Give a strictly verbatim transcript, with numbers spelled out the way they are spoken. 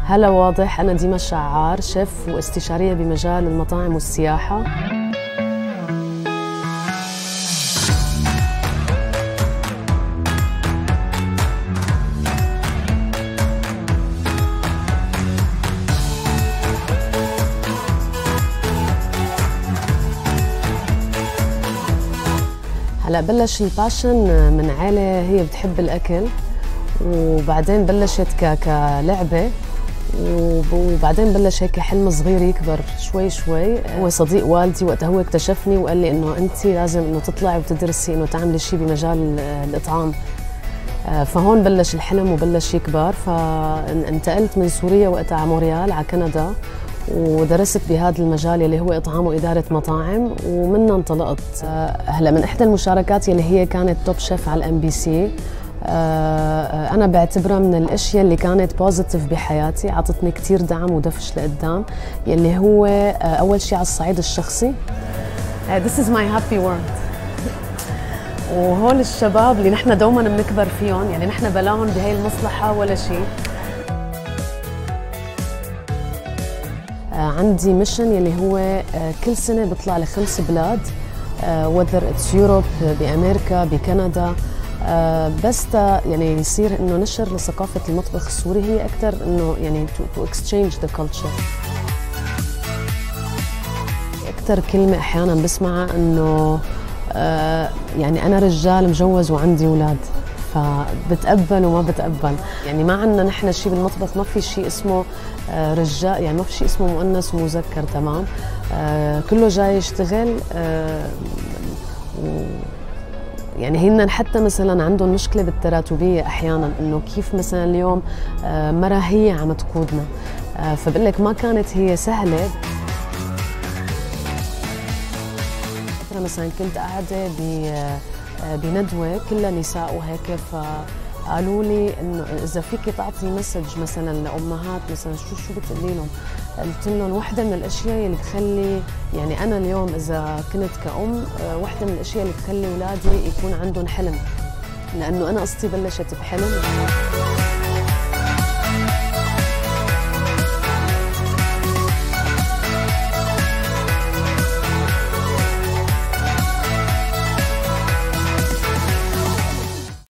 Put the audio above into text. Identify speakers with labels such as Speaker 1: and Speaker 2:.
Speaker 1: هلا واضح، أنا ديما الشعار، شيف واستشارية بمجال المطاعم والسياحة. هلا بلش الباشن من عائلة هي بتحب الأكل، وبعدين بلشت كلعبة، وبعدين بلش هيك حلم صغير يكبر شوي شوي. هو صديق والدي وقتها هو اكتشفني وقال لي انه انت لازم انه تطلعي وتدرسي انه تعملي شيء بمجال الاطعام. فهون بلش الحلم وبلش يكبر، فانتقلت من سوريا وقتها على مونريال على كندا، ودرست بهذا المجال اللي هو اطعام واداره مطاعم، ومنها انطلقت. هلا من احدى المشاركات اللي هي كانت توب شيف على الام بي سي، أنا بعتبرها من الأشياء اللي كانت بوزيتيف بحياتي، عطتني كتير دعم ودفش لقدام، يلي هو أول شيء على الصعيد الشخصي. This is my happy world. وهول الشباب اللي نحن دوما بنكبر فيهم، يعني نحن بلاهم بهي المصلحة ولا شيء. عندي ميشن يلي هو كل سنة بطلع لخمس بلاد، whether it's Europe، بأمريكا، بكندا، آه بس يعني يصير انه نشر لثقافه المطبخ السوري، هي اكثر انه يعني to, to exchange the culture. اكثر كلمه احيانا بسمعها انه آه يعني انا رجال مجوز وعندي اولاد، فبتقبل وما بتقبل. يعني ما عندنا نحن شيء بالمطبخ، ما في شيء اسمه آه رجال، يعني ما في شيء اسمه مؤنث ومذكر، تمام؟ آه كله جاي يشتغل. آه يعني هن حتى مثلا عندهم مشكله بالتراتبيه احيانا، انه كيف مثلا اليوم مرة هي عم تقودنا، فبقول لك ما كانت هي سهله. مثلا كنت قاعده بندوه كلها نساء وهيك، فقالوا لي انه اذا فيكي تعطي مسج مثلا لامهات، مثلا شو شو بتقولي لهم؟ قلت لهم وحده من الاشياء اللي بتخلي، يعني انا اليوم اذا كنت كأم، وحده من الاشياء اللي بتخلي اولادي يكون عندهم حلم، لانه انا قصتي بلشت بحلم.